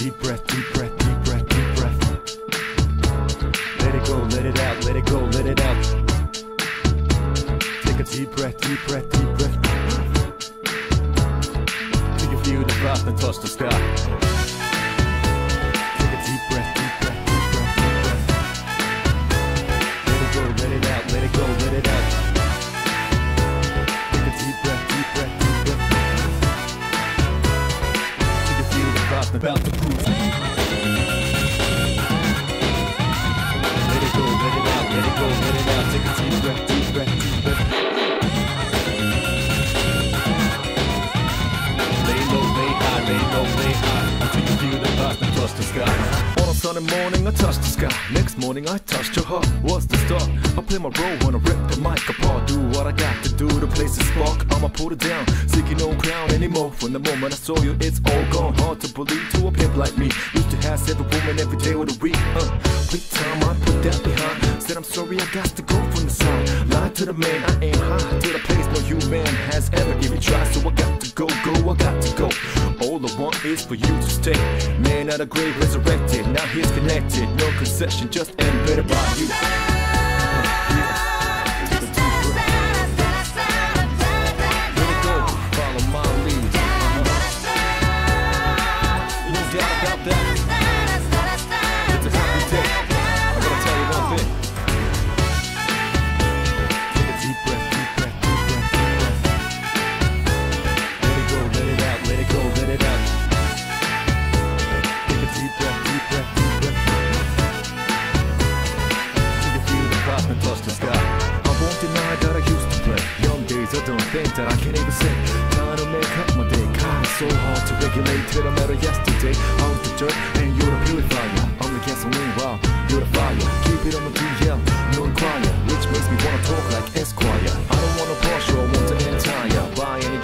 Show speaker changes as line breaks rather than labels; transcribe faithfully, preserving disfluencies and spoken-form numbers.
deep breath, deep breath, deep breath, deep breath. Let it go, let it out, let it go, let it out. Take a deep breath, deep breath, deep breath. Till you feel the breath and touch the sky. Take a deep breath, deep breath, deep breath, deep breath. Let it go, let it out, let it go, let it out. Take a deep breath, deep breath, deep breath. Till you feel the breath about to prove. Let it go, let it out, let it go, let it out. Take a deep breath, deep breath, deep breath. Lay low, lay high, lay low, lay high, until you feel the breath and touch the sky. On a sunny morning, I touch the sky. Next morning, I touched your heart. What's the start? I play my role when I rip the mic apart. Do what I got to do to place a spark. I'ma put it down, seeking no crown anymore. From the moment I saw you, it's all gone. Hard to believe to a pimp like me. Used to have every woman every day of the week. Uh, quick time, I put that behind. Said I'm sorry, I got to go from the side. Lied to the man, I aim high to the place no human has ever even tried. So I got to go, go, I got to go. All I want is for you to stay. Man out of grave, resurrected. Now he's connected. No concession, just embedded by you. That I can't even say. Trying to make up my day. God, it's so hard to regulate. Till I met her yesterday. I was the dirt and you're the purifier. I'm the gasoline, wow, you're the fire. Keep it on the D L, no inquire, which makes me wanna talk like Esquire. I don't want a Porsche, I want an entire. Buy any